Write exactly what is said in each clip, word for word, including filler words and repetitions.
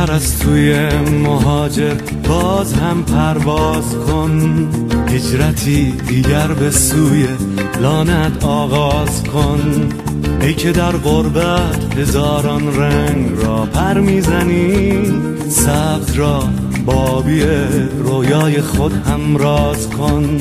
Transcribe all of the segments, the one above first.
پرستوی مهاجر باز هم پرواز کن، هجرتی دیگر به سوی لانت آغاز کن. ای که در غربت هزاران رنگ را پر میزنی، سبز را بابی رویای خود هم راز کن.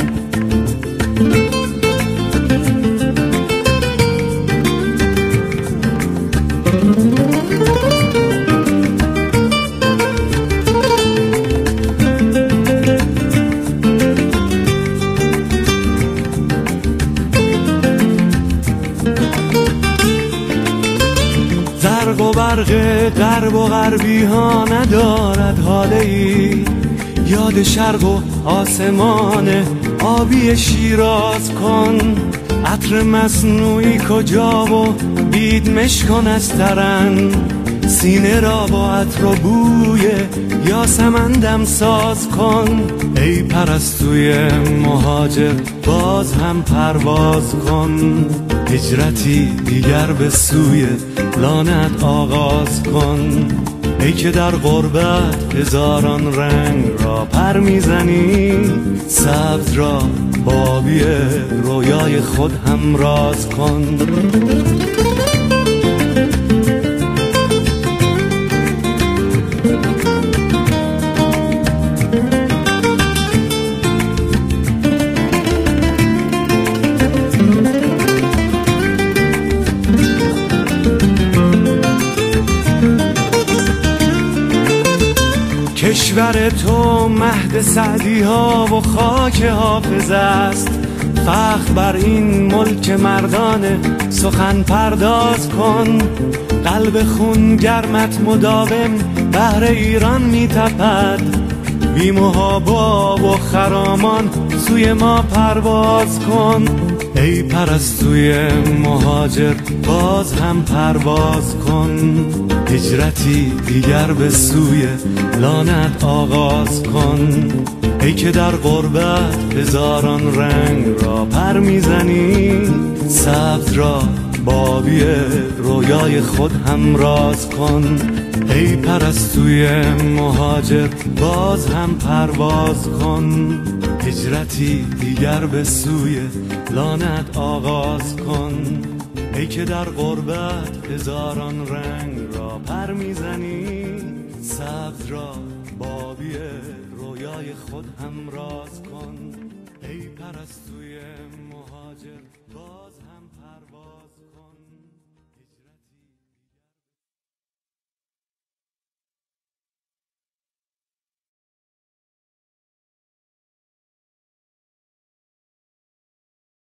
زرق و برق غرب و غربی ها ندارد حاله ای، یاد شرق و آسمان آبی شیراز کن. عطر مصنوعی کجا و بید مشکن از ترن، سینه را با عطر و بوی یاسمن ساز کن. ای پرستوی مهاجر باز هم پرواز کن، هجرتی دیگر به سوی لانت آغاز کن. ای که در غربت هزاران رنگ را پر میزنی، سبز را بابی رویای خود هم راز کن. کشور تو مهد سعدی ها و خاک حافظ است، فخر بر این ملک مردانه سخن پرداز کن. قلب خون گرمت مداوم بهر ایران می تپد، بی محابا و خرامان سوی ما پرواز کن. ای پرستوی مهاجر باز هم پرواز کن، هجرتی دیگر به سوی لانت آغاز کن. ای که در غربت هزاران رنگ را پر میزنی، سبز را بابی رویای خود هم راز کن. ای پرستوی مهاجر باز هم پرواز کن، هجرتی دیگر به سوی لانت آغاز کن. ای که در غربت هزاران رنگ را پر میزنی، سبز را بابی رویای خود هم راز کن. ای پرستوی